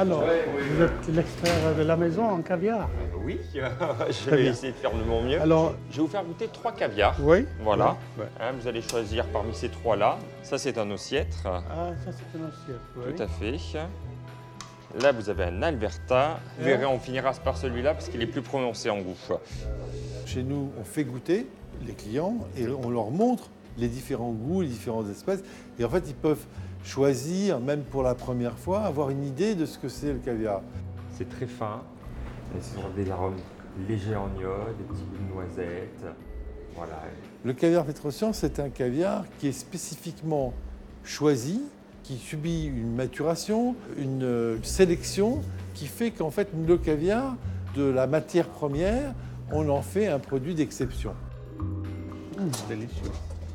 Alors, vous êtes l'expert de la maison en caviar? Oui, je vais essayer de faire de mon mieux. Alors, je vais vous faire goûter 3 caviars. oui. Voilà. Oui. Hein, vous allez choisir parmi ces 3-là. Ça, c'est un ossiètre. Ah, ça c'est une assiette, oui. Tout à fait. Là, vous avez un Alberta. Vous verrez, on finira par celui-là parce qu'il est plus prononcé en goût. Chez nous, on fait goûter les clients et on leur montre les différents goûts, les différentes espèces. Et en fait, ils peuvent choisir, même pour la première fois, avoir une idée de ce que c'est le caviar. C'est très fin. Et ce sont des arômes légers en iode, des petits goûts de noisettes. Voilà. Le caviar Petrosian, c'est un caviar qui est spécifiquement choisi, qui subit une maturation, une sélection, qui fait qu'en fait, le caviar, de la matière première, on en fait un produit d'exception. Délicieux.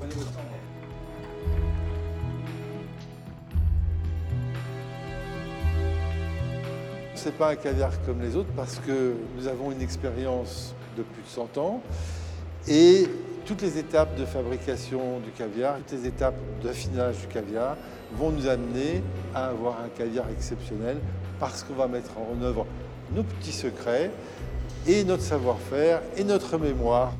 C'est pas un caviar comme les autres parce que nous avons une expérience de plus de 100 ans et toutes les étapes de fabrication du caviar, toutes les étapes d'affinage du caviar vont nous amener à avoir un caviar exceptionnel parce qu'on va mettre en œuvre nos petits secrets et notre savoir-faire et notre mémoire.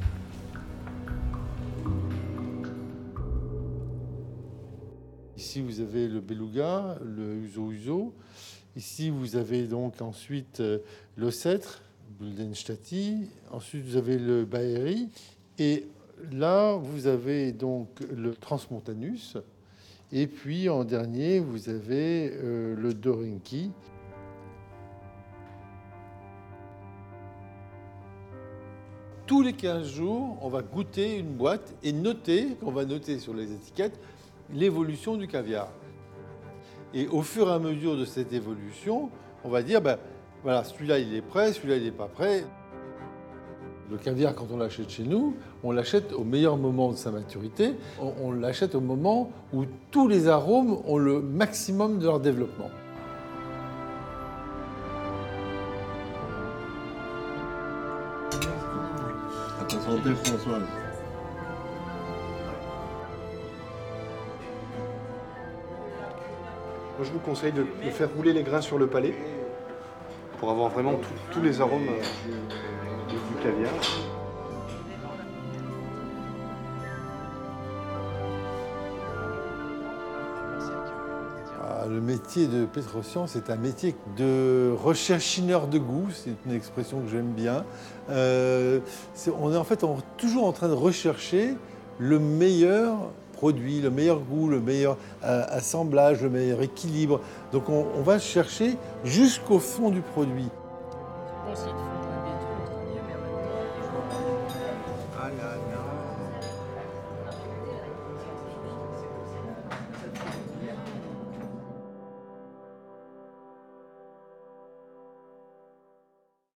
Ici, vous avez le beluga, le uso-uso. Ici, vous avez donc ensuite l'ocètre, Buldenstati. Ensuite, vous avez le baeri. Et là, vous avez donc le transmontanus. Et puis, en dernier, vous avez le dorinki. Tous les 15 jours, on va goûter une boîte et noter, on va noter sur les étiquettes, l'évolution du caviar. Et au fur et à mesure de cette évolution, on va dire, ben, voilà, celui-là il est prêt, celui-là il n'est pas prêt. Le caviar, quand on l'achète chez nous, on l'achète au meilleur moment de sa maturité. On l'achète au moment où tous les arômes ont le maximum de leur développement. À ta santé, Françoise. Moi, je vous conseille de faire rouler les grains sur le palais pour avoir vraiment tous les arômes du caviar. Le métier de Petrosian, c'est un métier de recherchineur de goût, c'est une expression que j'aime bien. On est en fait toujours en train de rechercher le meilleur produit, le meilleur goût, le meilleur assemblage, le meilleur équilibre. Donc on va chercher jusqu'au fond du produit. Bon, cette fois.